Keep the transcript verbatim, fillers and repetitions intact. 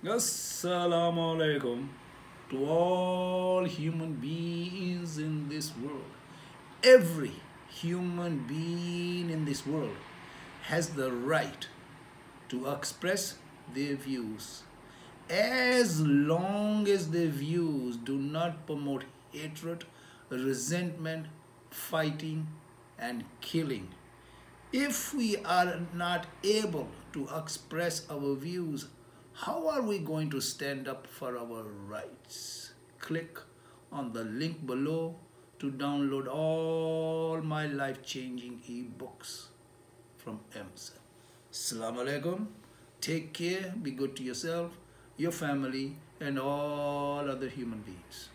Assalamu alaikum to all human beings in this world. Every human being in this world has the right to express their views as long as their views do not promote hatred, resentment, fighting, and killing. If we are not able to express our views, how are we going to stand up for our rights? Click on the link below to download all my life-changing ebooks from Amazon. Assalamu alaikum. Take care, be good to yourself, your family, and all other human beings.